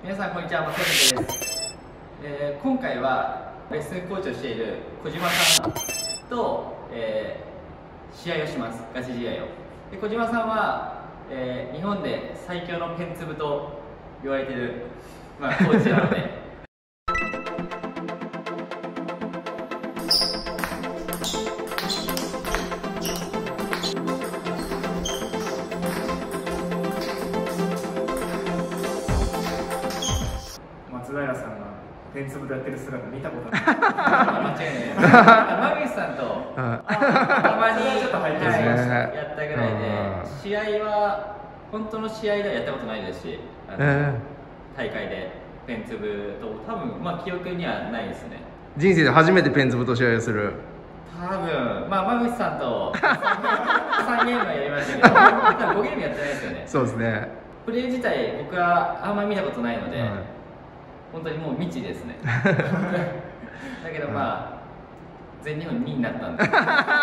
皆さんこんにちは、松本です。今回はレッスンコーチをしている小島さんと、試合をします。ガチ試合を。で小島さんは、日本で最強のペンツブと言われている、コーチなので松平さんがペンツブでやってる姿見たことない。 間違いないマミスさんとたまにちょっと入ってるやったぐらいで、試合は本当の試合ではやったことないですし、大会でペンツブと多分記憶にはないですね。 人生で初めてペンツブと試合をする。 多分マミスさんと3ゲームはやりましたけど5ゲームやってないですよね。 そうですね。 プレー自体僕はあんまり見たことないので、本当にもう未知ですね。だけど全日本2位になったんで、この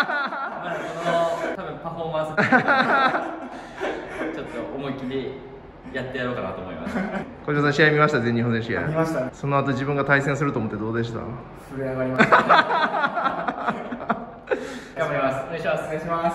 多分パフォーマンスちょっと思いっきりやってやろうかなと思います。 小島さん、試合見ました？全日本選手権。 見ましたね。 その後自分が対戦すると思ってどうでした？ 震え上がりました。 頑張ります。お願いします。 お願いします。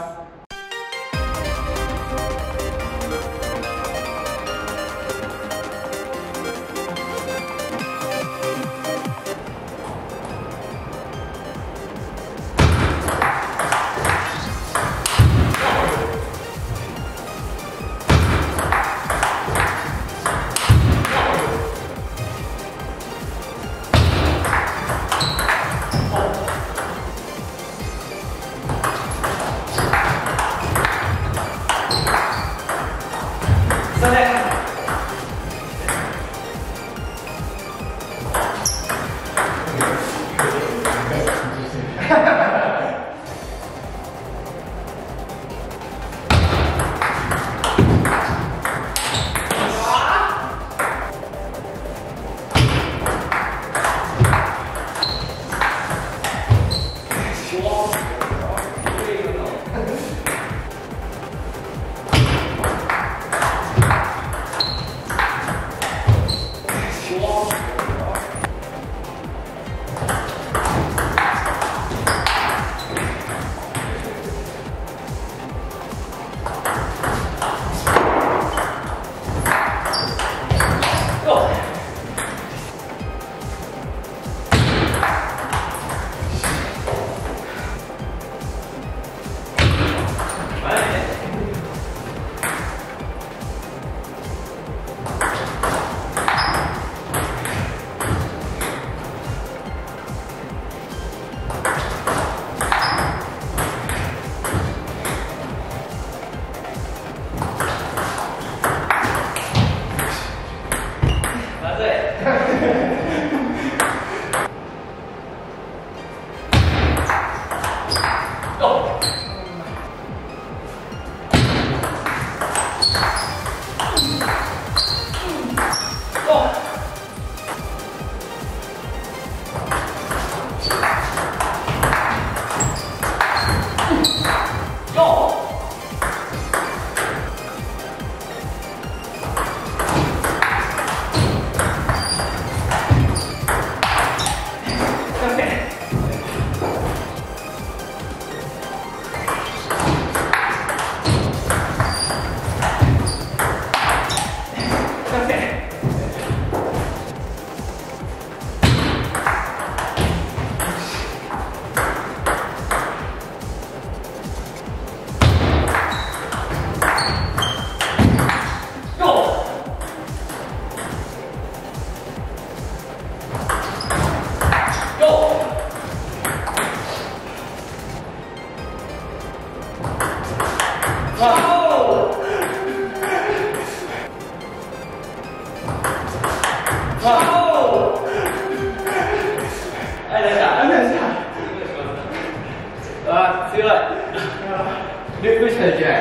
強い。ループしかできない。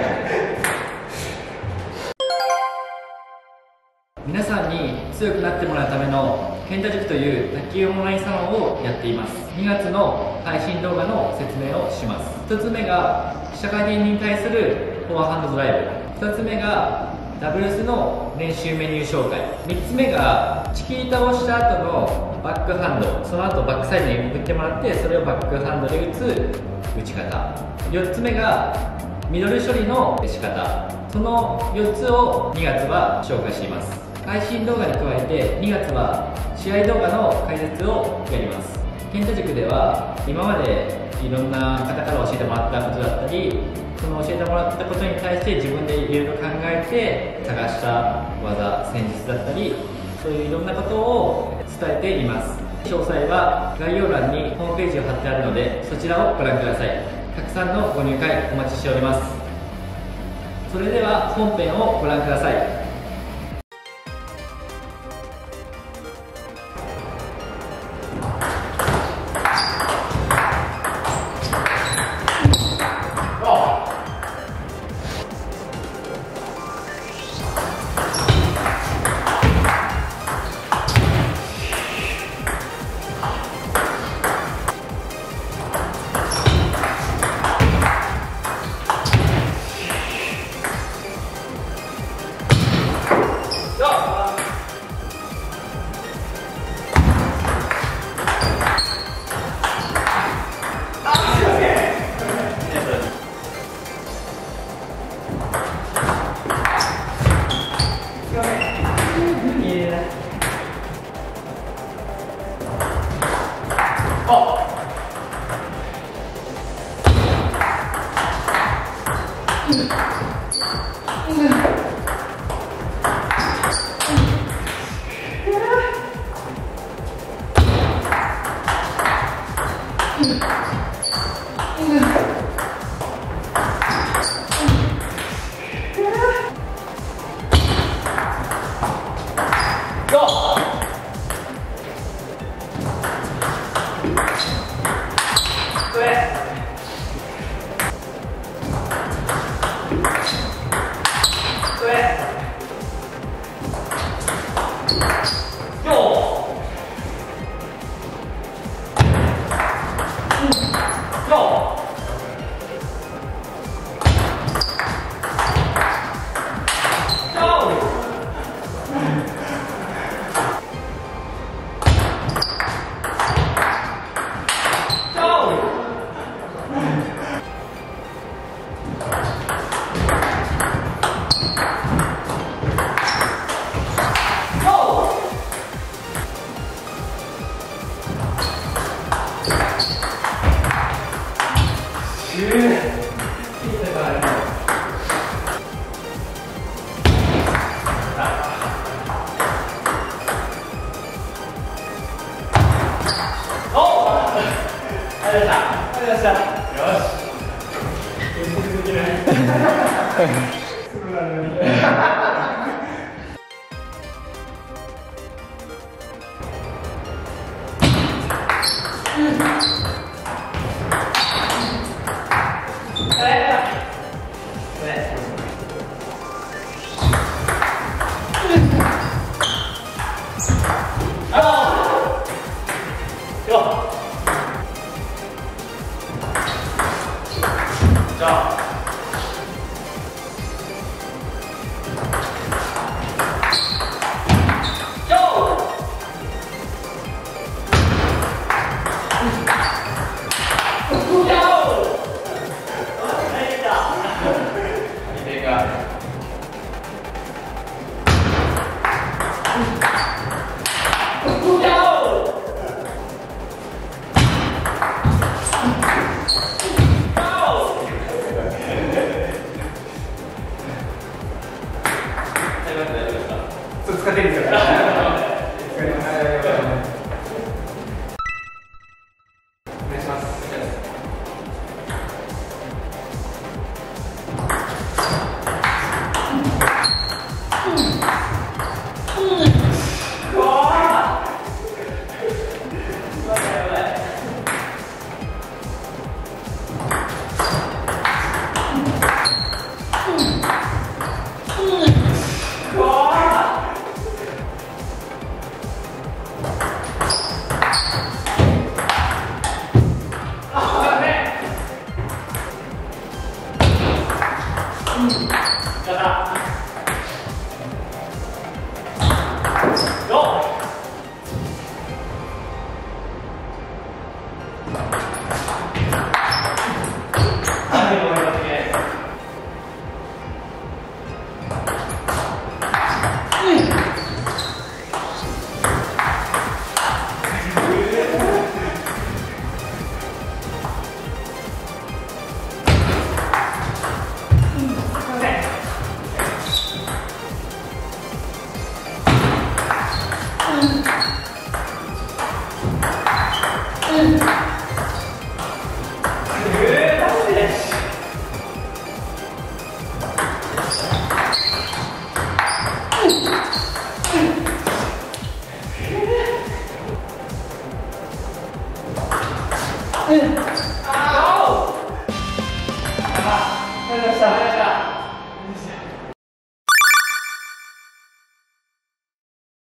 皆さんに強くなってもらうための健太塾という卓球オンラインサロンをやっています。2月の配信動画の説明をします。1つ目が社会人に対するフォアハンドドライブ、2つ目がダブルスの練習メニュー紹介。3つ目がチキータをした後のバックハンド、その後バックサイドに送ってもらって、それをバックハンドで打つ打ち方。4つ目がミドル処理の仕方。その4つを2月は紹介しています。配信動画に加えて2月は試合動画の解説をやります。ケント塾では今までいろんな方から教えてもらったことだったり、その教えてもらったことに対して自分でいろいろ考えて探した技、戦術だったり、そういういろんなことを伝えています。詳細は概要欄にホームページを貼ってあるので、そちらをご覧ください。たくさんのご入会お待ちしております。それでは本編をご覧ください。 使ってるんですよ。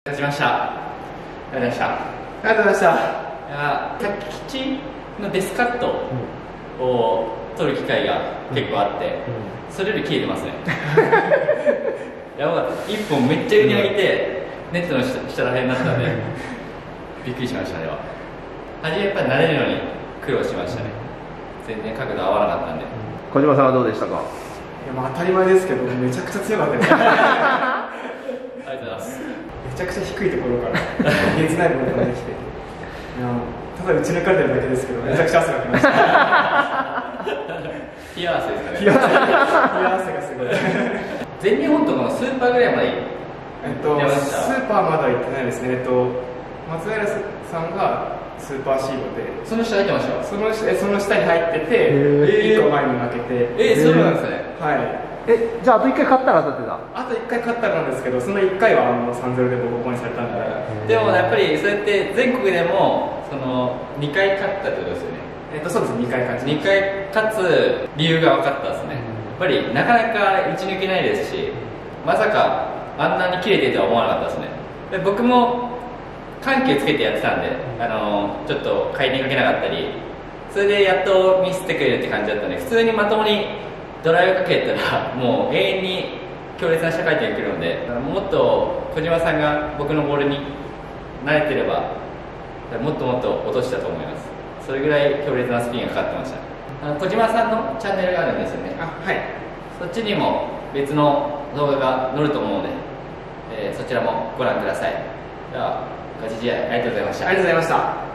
勝ちました。ありがとうございました。 ありがとうございました。 いや、タッチのデスカットを取る機会が結構あって、それより消えてますね。やばかった。1本めっちゃ上に上げて、ネットの下ら辺になったんで、びっくりしましたね。初めやっぱり慣れるのに苦労しましたね。全然角度合わなかったんで。 小島さんはどうでしたか？ いや、まあ当たり前ですけど、めちゃくちゃ強かったです。 ありがとうございます。 めちゃくちゃ低いところからげつないボールができて、いやただ打ち抜かれてるだけですけど、めちゃくちゃ汗がきました。 冷や汗ですかね。 冷や汗がすごい。 全日本とかのスーパーぐらいまでスーパーまだ行ってないですね。松平さんがスーパーシードで、 その下入ってましたよ。 その下に入ってて、1個前に負けて。 そうなんですね。 はい。 じゃああと1回勝ったら当たってた？ あと1回勝ったらなんですけど、その1回は3-0でボコボコにされたんで。 でもやっぱりそうやって全国でも2回勝ったってことですよね。 そうです、2回勝ち。 2回勝つ理由が分かったですね。やっぱりなかなか打ち抜けないですし、まさかあんなに切れてるとは思わなかったですね。で僕も緩急つけてやってたんで、ちょっと回転かけなかったり、それでやっとミスってくれるって感じだったんで、普通にまともにドライブかけたらもう永遠に強烈な下回転が来るので、もっと小島さんが僕のボールに慣れてればもっともっと落としたと思います。それぐらい強烈なスピンがかかってました。小島さんのチャンネルがあるんですよね。 はい。 そっちにも別の動画が載ると思うので、そちらもご覧ください。ではガチ試合ありがとうございました。 ありがとうございました。